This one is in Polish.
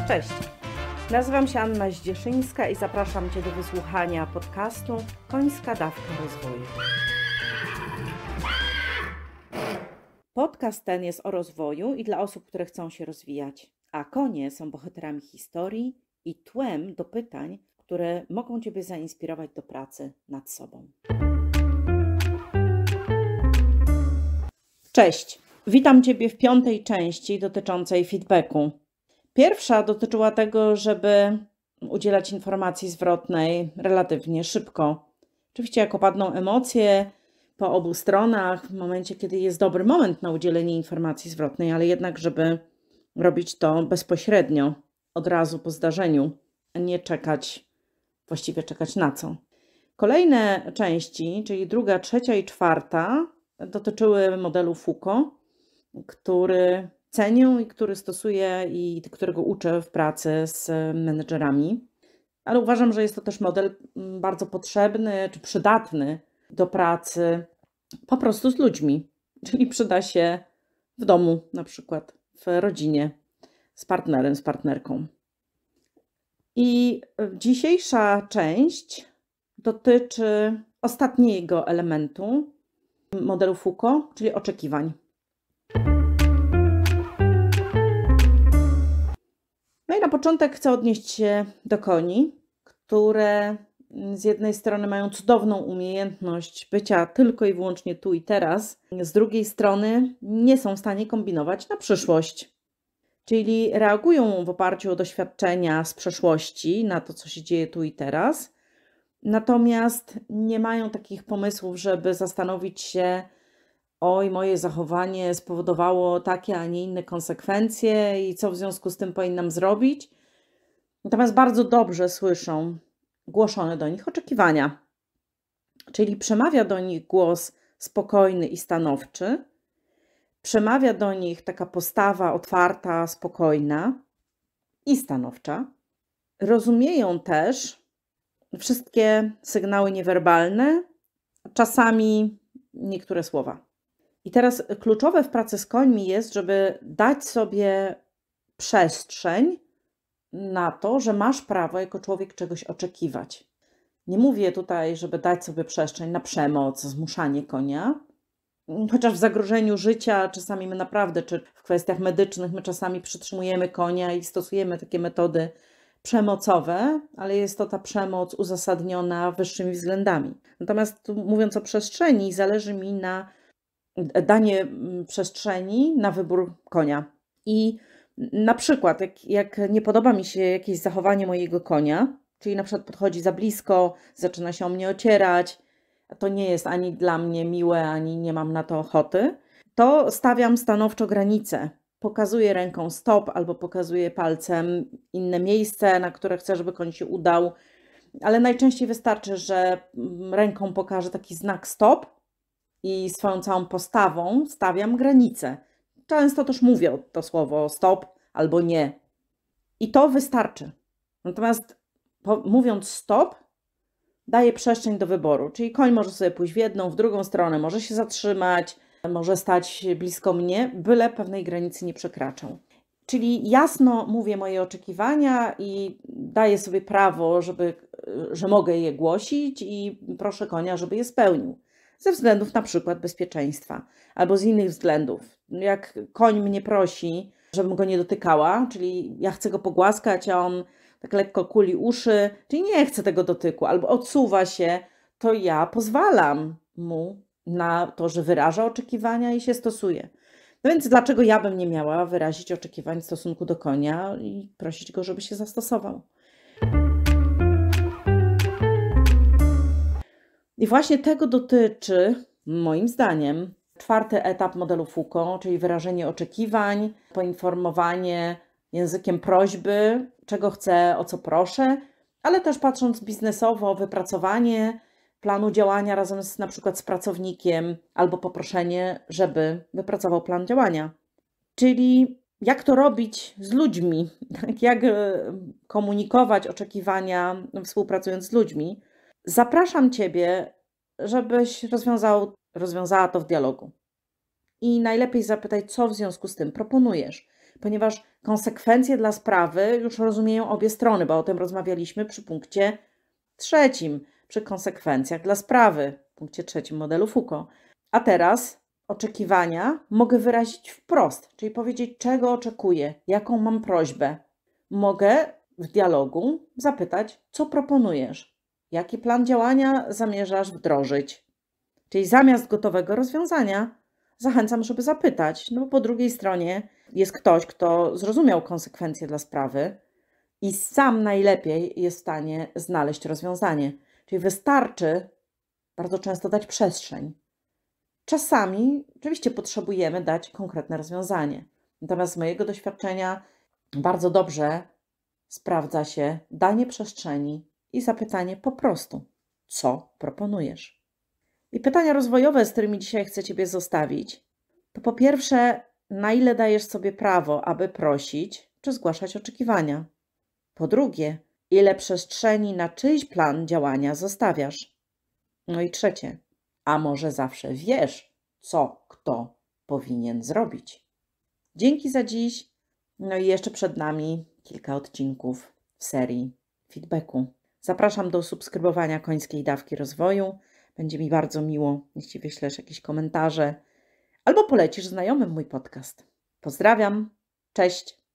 Cześć, nazywam się Anna Zdzieszyńska i zapraszam Cię do wysłuchania podcastu Końska dawka rozwoju. Podcast ten jest o rozwoju i dla osób, które chcą się rozwijać, a konie są bohaterami historii i tłem do pytań, które mogą Ciebie zainspirować do pracy nad sobą. Cześć, witam Ciebie w 5. części dotyczącej feedbacku. Pierwsza dotyczyła tego, żeby udzielać informacji zwrotnej relatywnie szybko. Oczywiście jak opadną emocje po obu stronach, w momencie, kiedy jest dobry moment na udzielenie informacji zwrotnej, ale jednak, żeby robić to bezpośrednio, od razu po zdarzeniu, a nie właściwie czekać na co. Kolejne części, czyli 2., 3. i 4, dotyczyły modelu Foucault, który cenię i który stosuję i którego uczę w pracy z menedżerami. Ale uważam, że jest to też model bardzo potrzebny czy przydatny do pracy po prostu z ludźmi. Czyli przyda się w domu, na przykład w rodzinie, z partnerem, z partnerką. I dzisiejsza część dotyczy ostatniego elementu modelu Foucault, czyli oczekiwań. No i na początek chcę odnieść się do koni, które z jednej strony mają cudowną umiejętność bycia tylko i wyłącznie tu i teraz, z drugiej strony nie są w stanie kombinować na przyszłość. Czyli reagują w oparciu o doświadczenia z przeszłości, na to, co się dzieje tu i teraz, natomiast nie mają takich pomysłów, żeby zastanowić się, oj, moje zachowanie spowodowało takie, a nie inne konsekwencje i co w związku z tym powinnam zrobić. Natomiast bardzo dobrze słyszą głoszone do nich oczekiwania. Czyli przemawia do nich głos spokojny i stanowczy, przemawia do nich taka postawa otwarta, spokojna i stanowcza. Rozumieją też wszystkie sygnały niewerbalne, czasami niektóre słowa. I teraz kluczowe w pracy z końmi jest, żeby dać sobie przestrzeń na to, że masz prawo jako człowiek czegoś oczekiwać. Nie mówię tutaj, żeby dać sobie przestrzeń na przemoc, zmuszanie konia, chociaż w zagrożeniu życia czasami my naprawdę, czy w kwestiach medycznych, my czasami przytrzymujemy konia i stosujemy takie metody przemocowe, ale jest to ta przemoc uzasadniona wyższymi względami. Natomiast tu, mówiąc o przestrzeni, zależy mi na danie przestrzeni na wybór konia. I na przykład, jak nie podoba mi się jakieś zachowanie mojego konia, czyli na przykład podchodzi za blisko, zaczyna się o mnie ocierać, to nie jest ani dla mnie miłe, ani nie mam na to ochoty, to stawiam stanowczo granicę. Pokazuję ręką stop albo pokazuję palcem inne miejsce, na które chcę, żeby koń się udał, ale najczęściej wystarczy, że ręką pokażę taki znak stop i swoją całą postawą stawiam granicę. Często też mówię to słowo stop albo nie. I to wystarczy. Natomiast mówiąc stop, daję przestrzeń do wyboru. Czyli koń może sobie pójść w jedną, w drugą stronę, może się zatrzymać, może stać blisko mnie, byle pewnej granicy nie przekraczał. Czyli jasno mówię moje oczekiwania i daję sobie prawo, że mogę je głosić i proszę konia, żeby je spełnił. Ze względów na przykład bezpieczeństwa albo z innych względów. Jak koń mnie prosi, żebym go nie dotykała, czyli ja chcę go pogłaskać, a on tak lekko kuli uszy, czyli nie chce tego dotyku albo odsuwa się, to ja pozwalam mu na to, że wyraża oczekiwania i się stosuje. No więc dlaczego ja bym nie miała wyrazić oczekiwań w stosunku do konia i prosić go, żeby się zastosował? I właśnie tego dotyczy, moim zdaniem, 4. etap modelu Foucault, czyli wyrażenie oczekiwań, poinformowanie językiem prośby, czego chcę, o co proszę, ale też patrząc biznesowo, wypracowanie planu działania razem na przykład z pracownikiem albo poproszenie, żeby wypracował plan działania. Czyli jak to robić z ludźmi, jak komunikować oczekiwania współpracując z ludźmi. Zapraszam Ciebie, żebyś rozwiązała to w dialogu. I najlepiej zapytaj, co w związku z tym proponujesz. ponieważ konsekwencje dla sprawy już rozumieją obie strony, bo o tym rozmawialiśmy przy punkcie 3, przy konsekwencjach dla sprawy, w punkcie 3 modelu Foucault. A teraz oczekiwania mogę wyrazić wprost, czyli powiedzieć, czego oczekuję, jaką mam prośbę. Mogę w dialogu zapytać, co proponujesz, jaki plan działania zamierzasz wdrożyć. Czyli zamiast gotowego rozwiązania zachęcam, żeby zapytać, no bo po drugiej stronie jest ktoś, kto zrozumiał konsekwencje dla sprawy i sam najlepiej jest w stanie znaleźć rozwiązanie. Czyli wystarczy bardzo często dać przestrzeń. Czasami oczywiście potrzebujemy dać konkretne rozwiązanie. Natomiast z mojego doświadczenia bardzo dobrze sprawdza się danie przestrzeni i zapytanie po prostu, co proponujesz. I pytania rozwojowe, z którymi dzisiaj chcę Ciebie zostawić, to po pierwsze, na ile dajesz sobie prawo, aby prosić czy zgłaszać oczekiwania? Po drugie, ile przestrzeni na czyjś plan działania zostawiasz? No i trzecie, a może zawsze wiesz, co kto powinien zrobić? Dzięki za dziś. No i jeszcze przed nami kilka odcinków w serii feedbacku. Zapraszam do subskrybowania Końskiej Dawki Rozwoju. Będzie mi bardzo miło, jeśli wyślesz jakieś komentarze albo polecisz znajomym mój podcast. Pozdrawiam, cześć!